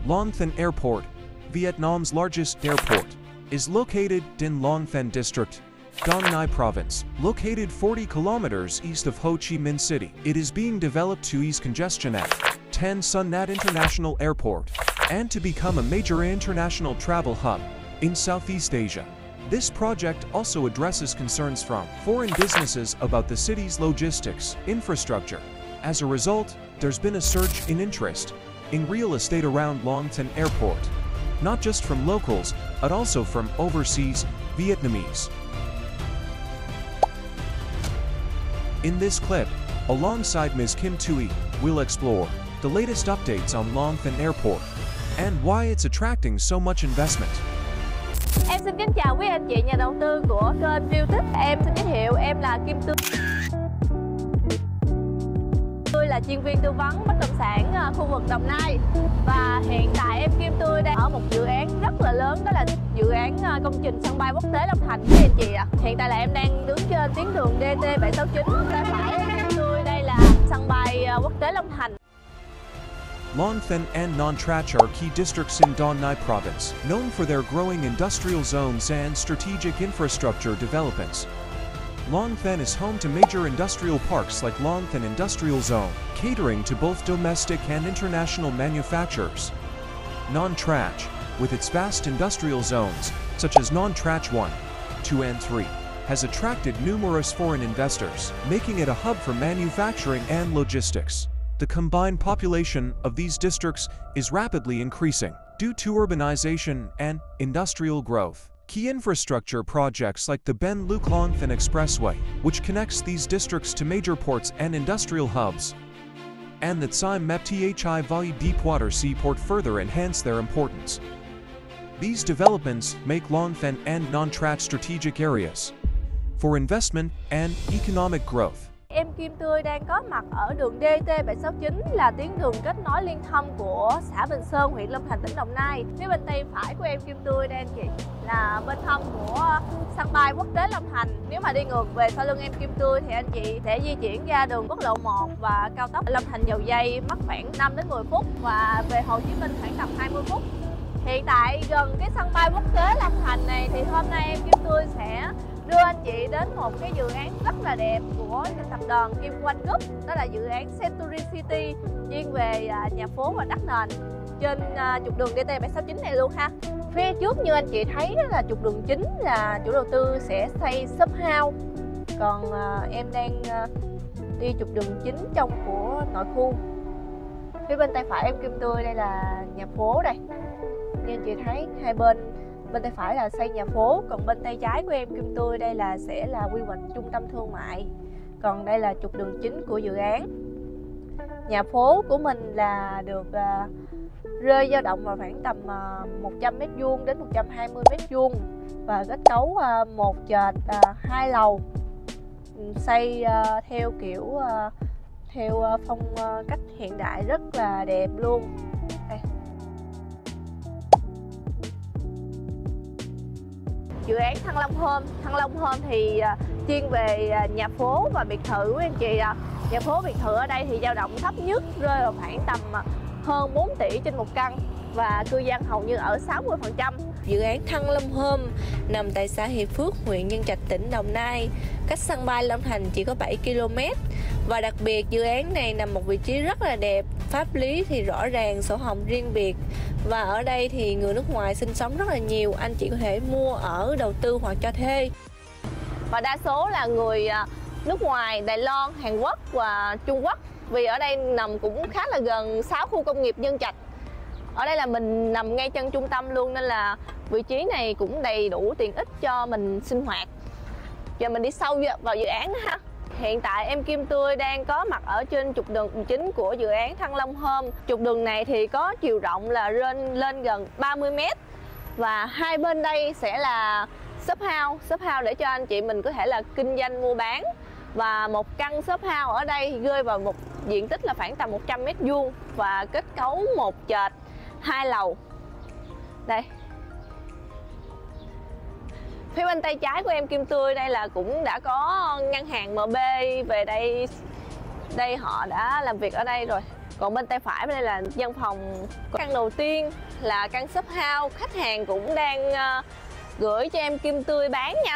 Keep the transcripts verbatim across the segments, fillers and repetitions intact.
Long Thanh Airport, Vietnam's largest airport, is located in Long Thanh District, Dong Nai Province, located forty kilometers east of Ho Chi Minh City. It is being developed to ease congestion at Tan Son Nhat International Airport and to become a major international travel hub in Southeast Asia. This project also addresses concerns from foreign businesses about the city's logistics infrastructure. As a result, there's been a surge in interest in real estate around Long Thanh Airport, not just from locals, but also from overseas Vietnamese. In this clip, alongside Miz Kim Thuy, we'll explore the latest updates on Long Thanh Airport and why it's attracting so much investment. Em xin kính chào quý anh chị nhà đầu tư của kênh YouTube. Em xin giới thiệu em là Kim Thuy. Tôi là chuyên viên tư vấn bất động sản khu vực Đồng Nai và hiện tại em Kim Thuy đang ở một dự án rất là lớn, đó là dự án công trình sân bay quốc tế Long Thành với anh chị ạ. Hiện tại là em đang đứng trên tuyến đường D T bảy sáu chín, tay phải em Kim Thuy đây là sân bay quốc tế Long Thành. Long Thanh and Non Trach are key districts in Dong Nai Province, known for their growing industrial zones and strategic infrastructure developments. Long Thanh is home to major industrial parks like Long Thanh Industrial Zone, catering to both domestic and international manufacturers. Non Trach, with its vast industrial zones, such as Non Trach one, two and three, has attracted numerous foreign investors, making it a hub for manufacturing and logistics. The combined population of these districts is rapidly increasing due to urbanization and industrial growth. Key infrastructure projects like the Ben Luc Long Thanh Expressway, which connects these districts to major ports and industrial hubs, and the Siem Mep Thi Valley Deepwater Seaport further enhance their importance. These developments make Long Thanh and Non Trach strategic areas for investment and economic growth. Em Kim Thuy đang có mặt ở đường D T bảy sáu chín là tuyến đường kết nối liên thông của xã Bình Sơn, huyện Long Thành, tỉnh Đồng Nai. Phía bên tay phải của em Kim Thuy đây anh chị là bên hông của sân bay quốc tế Long Thành. Nếu mà đi ngược về sau lưng em Kim Thuy thì anh chị sẽ di chuyển ra đường quốc lộ một và cao tốc Long Thành Dầu Giây mất khoảng năm đến mười phút và về Hồ Chí Minh khoảng tầm hai mươi phút. Hiện tại gần cái sân bay quốc tế Long Thành này thì hôm nay em Kim Thuy sẽ đưa anh chị đến một cái dự án rất là đẹp của tập đoàn Kim Oanh Group, đó là dự án Century City chuyên về nhà phố và đất nền trên trục đường D T bảy sáu chín này luôn ha. Phía trước như anh chị thấy là trục đường chính là chủ đầu tư sẽ xây shop house, còn em đang đi trục đường chính trong của nội khu. Phía bên tay phải em Kim Thuy đây là nhà phố đây, như anh chị thấy hai bên. Bên tay phải là xây nhà phố, còn bên tay trái của em Kim Thuy đây là sẽ là quy hoạch trung tâm thương mại. Còn đây là trục đường chính của dự án. Nhà phố của mình là được uh, rơi dao động vào khoảng tầm uh, một trăm mét vuông đến một trăm hai mươi mét vuông và kết cấu uh, một trệt uh, hai lầu, xây uh, theo kiểu uh, theo uh, phong uh, cách hiện đại rất là đẹp luôn. Đây. Dự án Thăng Long Home, Thăng Long Home thì uh, chuyên về uh, nhà phố và biệt thự quý anh chị ạ. Nhà phố biệt thự ở đây thì dao động thấp nhất rơi vào khoảng tầm uh, hơn bốn tỷ trên một căn và cư dân hầu như ở sáu mươi phần trăm. Dự án Thăng Long Home nằm tại xã Hiệp Phước, huyện Nhân Trạch, tỉnh Đồng Nai, cách sân bay Long Thành chỉ có bảy ki lô mét. Và đặc biệt dự án này nằm một vị trí rất là đẹp, pháp lý thì rõ ràng, sổ hồng riêng biệt. Và ở đây thì người nước ngoài sinh sống rất là nhiều, anh chị có thể mua ở, đầu tư hoặc cho thuê. Và đa số là người nước ngoài, Đài Loan, Hàn Quốc và Trung Quốc. Vì ở đây nằm cũng khá là gần sáu khu công nghiệp Nhân Trạch. Ở đây là mình nằm ngay chân trung tâm luôn nên là vị trí này cũng đầy đủ tiện ích cho mình sinh hoạt. Giờ mình đi sâu vào dự án ha. Hiện tại em Kim Thuy đang có mặt ở trên trục đường chính của dự án Thăng Long Home. Trục đường này thì có chiều rộng là lên lên gần ba mươi mét và hai bên đây sẽ là shop house, shop house để cho anh chị mình có thể là kinh doanh mua bán. Và một căn shop house ở đây thì rơi vào một diện tích là khoảng tầm một trăm mét vuông và kết cấu một trệt hai lầu. Đây. Phía bên tay trái của em Kim Thuy đây là cũng đã có ngân hàng em bê về đây. Đây họ đã làm việc ở đây rồi. Còn bên tay phải bên đây là văn phòng. Căn đầu tiên là căn shop house, khách hàng cũng đang uh, gửi cho em Kim Tươi bán nha.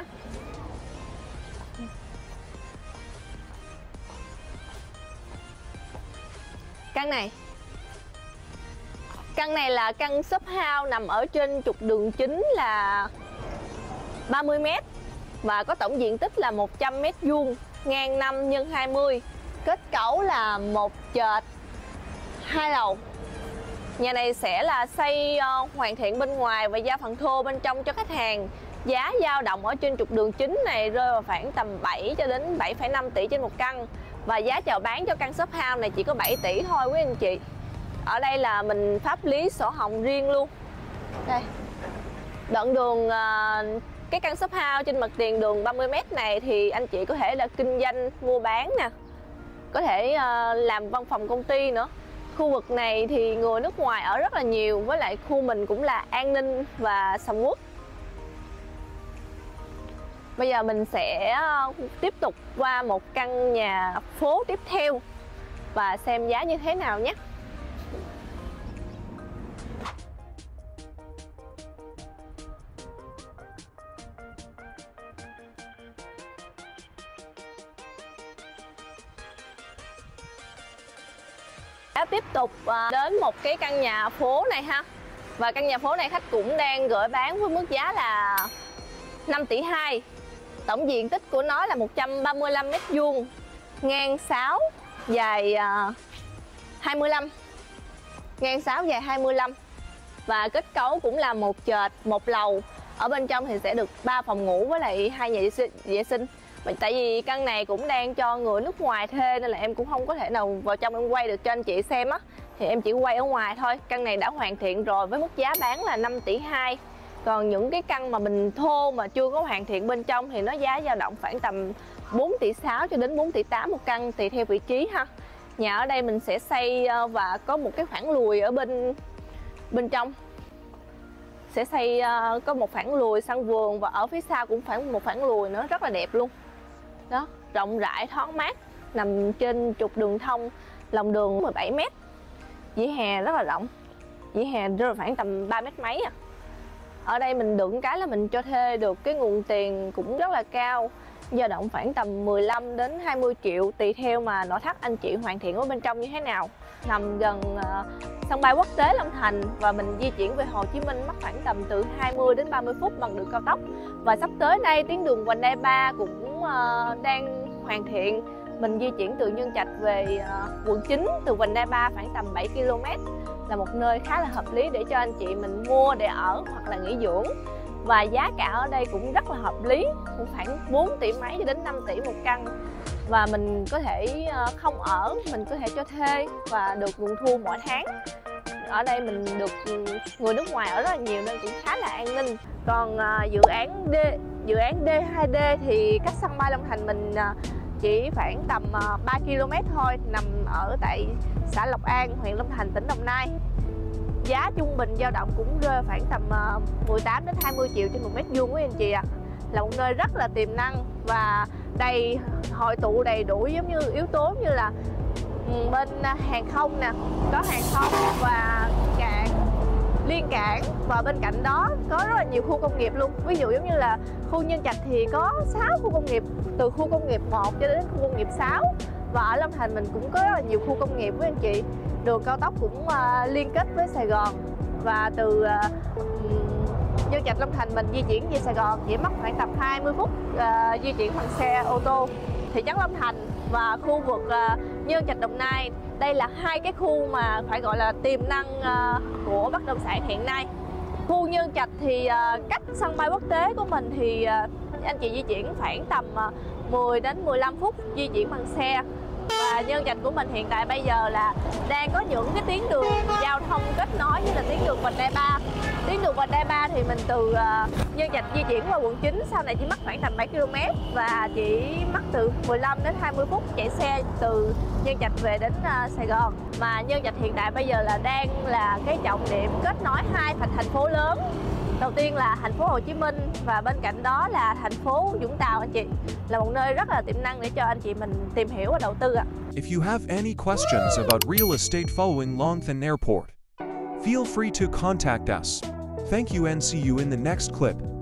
Căn này Căn này là căn shop house nằm ở trên trục đường chính là ba mươi mét và có tổng diện tích là một trăm mét vuông, ngang năm nhân hai mươi. Kết cấu là một trệt hai lầu. Nhà này sẽ là xây uh, hoàn thiện bên ngoài và giao phần thô bên trong cho khách hàng. Giá dao động ở trên trục đường chính này rơi vào khoảng tầm bảy cho đến bảy phẩy năm tỷ trên một căn. Và giá chào bán cho căn shop house này chỉ có bảy tỷ thôi quý anh chị. Ở đây là mình pháp lý sổ hồng riêng luôn. Đây. Đoạn đường uh, cái căn shop house trên mặt tiền đường ba mươi mét này thì anh chị có thể là kinh doanh mua bán nè, có thể uh, làm văn phòng công ty nữa. Khu vực này thì người nước ngoài ở rất là nhiều, với lại khu mình cũng là an ninh và sầm uất. Bây giờ mình sẽ tiếp tục qua một căn nhà phố tiếp theo và xem giá như thế nào nhé. Tiếp tục đến một cái căn nhà phố này ha. Và căn nhà phố này khách cũng đang gửi bán với mức giá là năm tỷ hai. Tổng diện tích của nó là một trăm ba mươi lăm mét vuông, ngang sáu, dài hai mươi lăm. Ngang sáu dài hai mươi lăm. Và kết cấu cũng là một trệt, một lầu. Ở bên trong thì sẽ được ba phòng ngủ với lại hai nhà vệ sinh. Tại vì căn này cũng đang cho người nước ngoài thuê nên là em cũng không có thể nào vào trong em quay được cho anh chị xem á. Thì em chỉ quay ở ngoài thôi. Căn này đã hoàn thiện rồi với mức giá bán là năm tỷ hai. Còn những cái căn mà mình thô mà chưa có hoàn thiện bên trong thì nó giá dao động khoảng tầm bốn tỷ sáu cho đến bốn tỷ tám một căn tùy theo vị trí ha. Nhà ở đây mình sẽ xây và có một cái khoảng lùi ở bên bên trong. Sẽ xây có một khoảng lùi sân vườn và ở phía sau cũng phải một khoảng lùi nữa, rất là đẹp luôn. Đó, rộng rãi thoáng mát, nằm trên trục đường thông, lòng đường mười bảy mét. Vỉa hè rất là rộng. Vỉa hè rơi khoảng tầm ba mét mấy à. Ở đây mình được cái là mình cho thuê được cái nguồn tiền cũng rất là cao, dao động khoảng tầm mười lăm đến hai mươi triệu tùy theo mà nội thất anh chị hoàn thiện ở bên trong như thế nào. Nằm gần uh, sân bay quốc tế Long Thành và mình di chuyển về Hồ Chí Minh mất khoảng tầm từ hai mươi đến ba mươi phút bằng đường cao tốc. Và sắp tới đây tuyến đường vành đai ba cũng uh, đang hoàn thiện. Mình di chuyển từ Nhân Trạch về uh, quận chín từ vành đai ba khoảng tầm bảy ki lô mét, là một nơi khá là hợp lý để cho anh chị mình mua để ở hoặc là nghỉ dưỡng. Và giá cả ở đây cũng rất là hợp lý, cũng khoảng bốn tỷ mấy cho đến năm tỷ một căn. Và mình có thể không ở, mình có thể cho thuê và được nguồn thu mỗi tháng. Ở đây mình được người nước ngoài ở rất là nhiều nên cũng khá là an ninh. Còn dự án D, dự án D hai D thì cách sân bay Long Thành mình chỉ khoảng tầm ba ki lô mét thôi, nằm ở tại xã Lộc An, huyện Long Thành, tỉnh Đồng Nai. Giá trung bình dao động cũng rơi khoảng tầm mười tám đến hai mươi triệu trên một mét vuông quý anh chị ạ. À. Là một nơi rất là tiềm năng và đầy hội tụ đầy đủ giống như yếu tố như là bên hàng không nè, có hàng không và cảng, liên cảng, và bên cạnh đó có rất là nhiều khu công nghiệp luôn. Ví dụ giống như là khu Nhân Trạch thì có sáu khu công nghiệp, từ khu công nghiệp một cho đến khu công nghiệp sáu. Và ở Long Thành mình cũng có rất là nhiều khu công nghiệp với anh chị. Đường cao tốc cũng uh, liên kết với Sài Gòn. Và từ uh, Nhân Trạch Long Thành mình di chuyển về Sài Gòn chỉ mất khoảng tầm hai mươi phút uh, di chuyển bằng xe ô tô. Thị trấn Long Thành và khu vực uh, Nhân Trạch Đồng Nai, đây là hai cái khu mà phải gọi là tiềm năng uh, của bất động sản hiện nay. Khu Nhân Trạch thì uh, cách sân bay quốc tế của mình thì uh, anh chị di chuyển khoảng tầm uh, mười đến mười lăm phút di chuyển bằng xe. Và Nhân Trạch của mình hiện tại bây giờ là đang có những cái tuyến đường giao thông kết nối như là tuyến đường vành đai ba. Tuyến đường vành đai ba thì mình từ uh, Nhân Trạch di chuyển qua quận chín sau này chỉ mất khoảng tầm bảy ki lô mét và chỉ mất từ mười lăm đến hai mươi phút chạy xe từ Nhân Trạch về đến uh, Sài Gòn. Mà Nhân Trạch hiện tại bây giờ là đang là cái trọng điểm kết nối hai thành phố lớn. Đầu tiên là thành phố Hồ Chí Minh và bên cạnh đó là thành phố Vũng Tàu anh chị. Là một nơi rất là tiềm năng để cho anh chị mình tìm hiểu và đầu tư ạ. If you have any questions about real estate following Long Thanh Airport, feel free to contact us. Thank you and see you in the next clip.